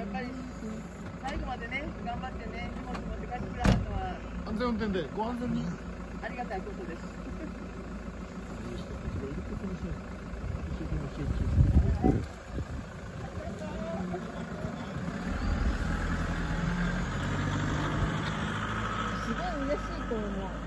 っぱり最後までね、頑張ってね、荷物持って帰ってくれはったのは安全運転でご安全に。 ありがたいことです。 すごい嬉しいと思う。